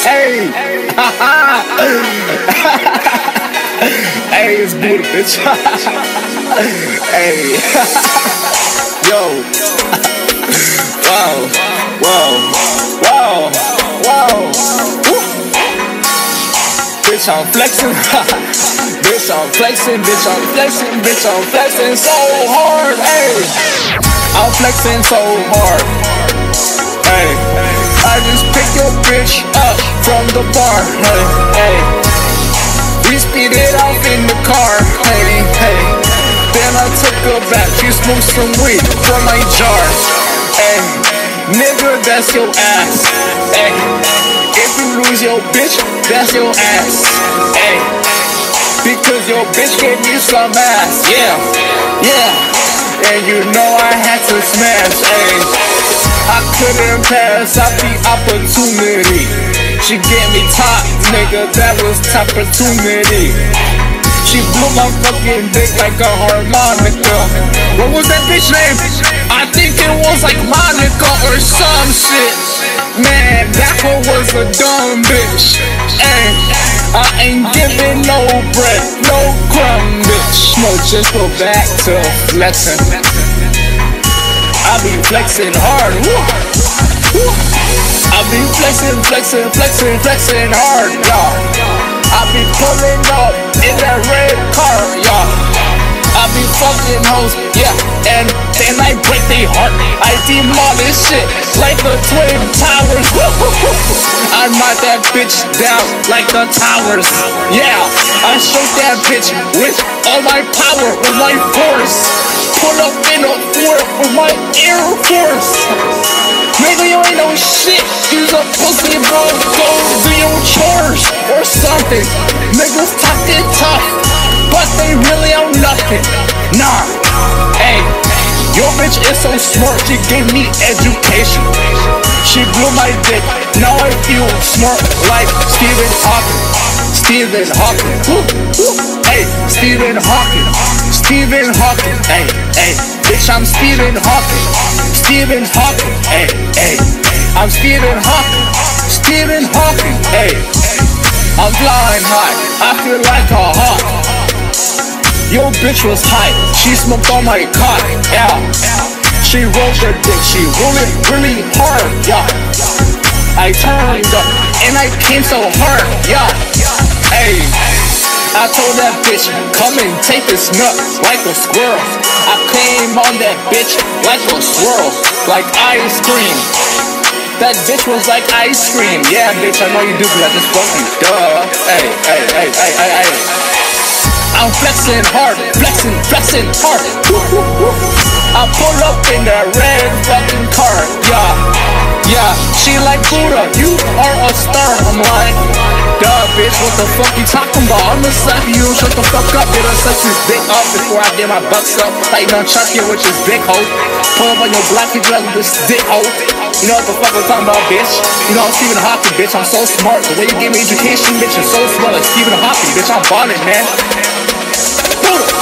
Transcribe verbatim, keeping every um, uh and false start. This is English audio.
Hey, hey, it's Buddha, bitch. Hey, yo, wow, wow, wow, wow. Woo. Bitch, I'm flexing. Bitch, I'm flexing. Bitch, I'm flexing. Bitch, I'm flexing so hard. Hey, I'm flexing so hard. Hey, I just pick your bitch up from the bar. Hey, hey, we speed it off in the car. Hey, hey, then I took her back. She smoked some weed from my jar. Hey, nigga, that's your ass. Hey, if you lose your bitch, that's your ass. Hey, because your bitch gave me some ass. Yeah, yeah, and you know I had to smash. Hey, I couldn't pass up the opportunity. She gave me top, nigga, that was top opportunity. She blew my fucking dick like a harmonica. What was that bitch name? I think it was like Monica or some shit. Man, that one was a dumb bitch. Ay, I ain't giving no bread, no crumb, bitch. No, just go back to flexing. I be flexing hard, woo, woo. I be flexing, flexing, flexing, flexing hard, y'all. I be pulling up in that red car, y'all. I be fucking hoes, yeah, and then I break their heart. I demolish shit like the Twin Towers, woo, woo, woo. I knock that bitch down like the towers, yeah. I shoot that bitch with all my power, with my force. Pull up in a Ford with my Air Force. Nigga, you ain't no shit. You's a pussy, bro. Go do your chores or something. Niggas talking tough, but they really own nothing. Nah, hey, your bitch is so smart. She gave me education. She blew my dick. Now I feel smart like Stephen Hawking. Stephen Hawking. Woo, woo. Hey, Stephen Hawking. Stephen Hawking, hey, hey, bitch, I'm Stephen Hawking. Stephen Hawking, hey, hey, I'm Stephen Hawking. Stephen Hawking, hey, I'm flying high. I feel like a hawk. Your bitch was high. She smoked on my cock, yeah. She rolled her dick. She rolled it really hard, yeah. I turned up and I came so hard, yeah. Hey, I told that bitch, come and take this nut like a squirrel. I came on that bitch like a swirl, like ice cream. That bitch was like ice cream. Yeah, bitch, I know you do, cause I just fucking duh. Hey, hey, hey, hey, hey, hey. I'm flexing hard, flexing, flexing hard. I pull up in that red fucking car, yeah, yeah. She like, Buddha, you are a star. I'm like, duh, bitch, what the fuck you talking about? I'ma slap you, shut the fuck up. Get her such his dick up before I get my bucks up. Like done chuck you with his dick hoe. Pull up on your block, you like this dick hoe. You know what the fuck I'm talking about, bitch? You know I'm Stephen Hawking, bitch. I'm so smart. The way you give me education, bitch, is so smart like Stephen Hawking, bitch. I'm ballin', man. Buddha.